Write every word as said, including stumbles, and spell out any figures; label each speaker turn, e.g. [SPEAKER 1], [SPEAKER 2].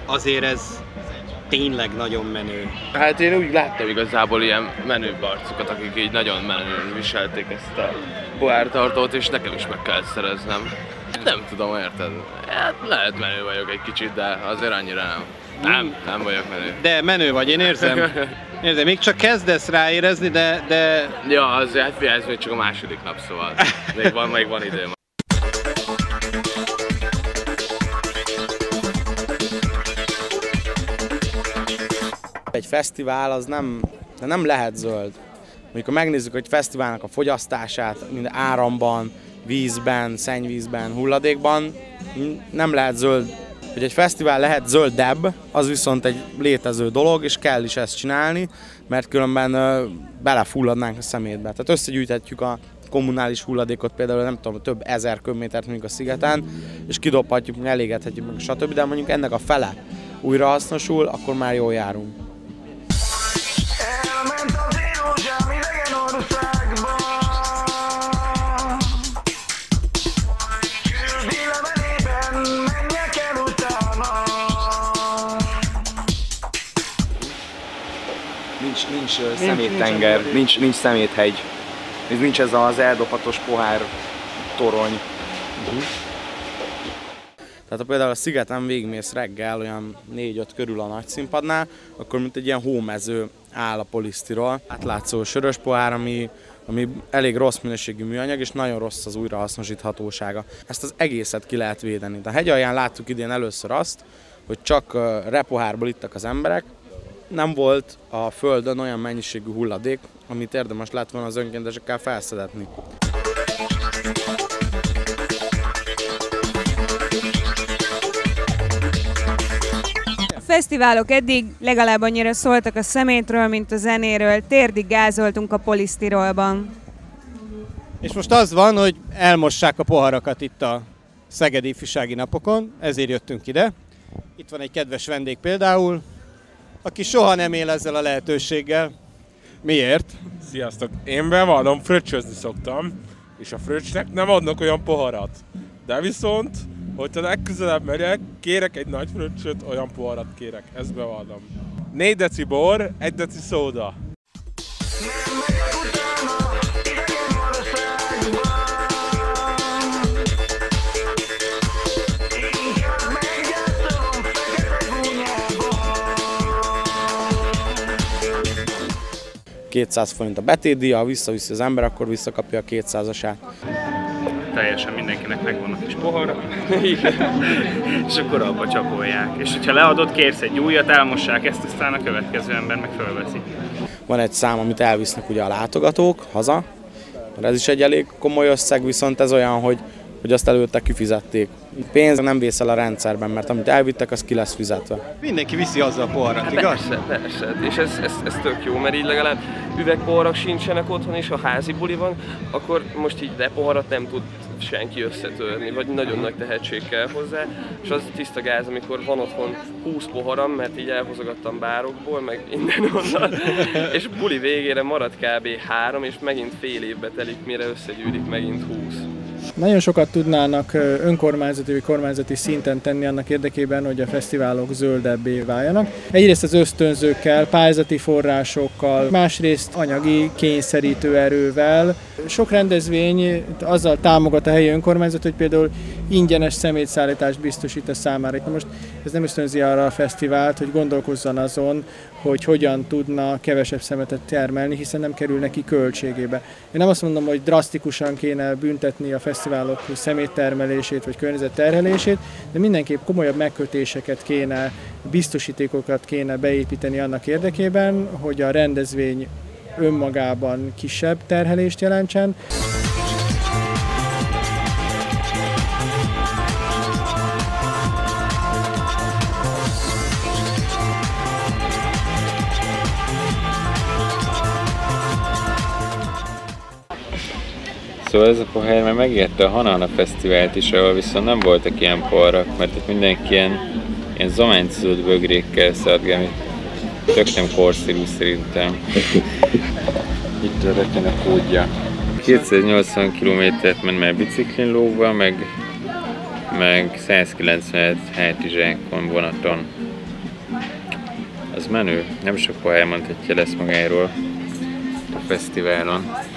[SPEAKER 1] azért ez tényleg nagyon menő.
[SPEAKER 2] Hát én úgy láttam igazából ilyen menőbb arcokat, akik így nagyon menően viselték ezt a pohártartót, és nekem is meg kell szereznem. Nem tudom, érted? Hát lehet menő vagyok egy kicsit, de azért annyira nem. Nem, nem vagyok menő.
[SPEAKER 1] De menő vagy, én érzem. Érzem, még csak kezdesz ráérezni, de... de...
[SPEAKER 2] Ja, azért hát figyelj, ez még csak a második nap, szóval még van, még van időm.
[SPEAKER 3] Egy fesztivál az nem, nem lehet zöld. Amikor megnézzük, hogy fesztiválnak a fogyasztását, mind áramban, vízben, szennyvízben, hulladékban, nem lehet zöld. Hogy egy fesztivál lehet zöldebb, az viszont egy létező dolog, és kell is ezt csinálni, mert különben belefulladnánk a szemétbe. Tehát összegyűjthetjük a kommunális hulladékot, például nem tudom, több ezer köbmétert mondjuk a szigeten, és kidobhatjuk, elégethetjük meg, stb. De mondjuk ennek a fele újra hasznosul, akkor már jól járunk.
[SPEAKER 4] Nincs, nincs szeméttenger, nincs, nincs szeméthegy. Nincs ez az eldobhatós pohár torony.
[SPEAKER 3] Uh-huh. Tehát ha például a szigeten végigmész reggel olyan négy-öt körül a nagy színpadnál, akkor mint egy ilyen hómező áll a polisztirol. Átlátszó sörös pohár, ami, ami elég rossz minőségű műanyag, és nagyon rossz az újrahasznosíthatósága. Ezt az egészet ki lehet védeni. De a hegyalján láttuk idén először azt, hogy csak repohárból ittak az emberek, nem volt a földön olyan mennyiségű hulladék, amit érdemes lett volna az önkéntesekkel felszedetni.
[SPEAKER 5] A fesztiválok eddig legalább annyira szóltak a szemétről, mint a zenéről. Térdig gázoltunk a polisztirolban.
[SPEAKER 1] És most az van, hogy elmossák a poharakat itt a Szegedi Ifjúsági Napokon, ezért jöttünk ide. Itt van egy kedves vendég például, aki soha nem él ezzel a lehetőséggel. Miért?
[SPEAKER 6] Sziasztok! Én bevallom, fröccsözni szoktam, és a fröccsnek nem adnak olyan poharat. De viszont, hogyha legközelebb megyek, kérek egy nagy fröccsöt, olyan poharat kérek, ezt bevallom. négy deci bor, egy deci szóda.
[SPEAKER 3] kétszáz forint a betétdíja, ha visszaviszi az ember, akkor visszakapja a kétszázasát.
[SPEAKER 7] Teljesen mindenkinek megvan a kis pohara, és akkor abba csapolják. És hogyha leadod, kérsz egy újat, elmossák ezt, aztán a következő ember meg fölveszi.
[SPEAKER 3] Van egy szám, amit elvisznek ugye a látogatók haza, ez is egy elég komoly összeg, viszont ez olyan, hogy, hogy azt előtte kifizették. Pénz nem vész el a rendszerben, mert amit elvittek, az ki lesz fizetve.
[SPEAKER 1] Mindenki viszi azzal a poharat,
[SPEAKER 2] hát
[SPEAKER 1] igaz?
[SPEAKER 2] Persze, persze. És ez, ez, ez tök jó, mert így legalább üvegpoharak sincsenek otthon, és ha házi buli van, akkor most így repoharat nem tud senki összetörni, vagy nagyon nagy tehetség kell hozzá, és az tiszta gáz, amikor van otthon húsz poharam, mert így elhozogattam bárokból, meg innen onnan, és buli végére marad kb. három, és megint fél évbe telik, mire összegyűlik megint húsz.
[SPEAKER 8] Nagyon sokat tudnának önkormányzati vagy kormányzati szinten tenni annak érdekében, hogy a fesztiválok zöldebbé váljanak. Egyrészt az ösztönzőkkel, pályázati forrásokkal, másrészt anyagi kényszerítő erővel. Sok rendezvény azzal támogat a helyi önkormányzat, hogy például ingyenes szemétszállítást biztosít a számára. Most ez nem ösztönzi arra a fesztivált, hogy gondolkozzon azon, hogy hogyan tudna kevesebb szemetet termelni, hiszen nem kerül neki költségébe. Én nem azt mondom, hogy drasztikusan kéne büntetni a fesztiválok szeméttermelését vagy környezetterhelését, de mindenképp komolyabb megkötéseket kéne, biztosítékokat kéne beépíteni annak érdekében, hogy a rendezvény önmagában kisebb terhelést jelentsen.
[SPEAKER 9] Szóval ez a pohár már megérte a Hanana Fesztivált is, ahol viszont nem voltak ilyen poharak, mert itt mindenki ilyen, ilyen zománcizót bögrékkel szedgel, amit tök nem korszerű szerintem. Itt a reten a kódja. kétszáznyolcvan kilométert ment már biciklin lógva, meg, meg százkilencvenöt hátizsákon vonaton. az menő. Nem sok pohár mondhatja lesz magáról a fesztiválon.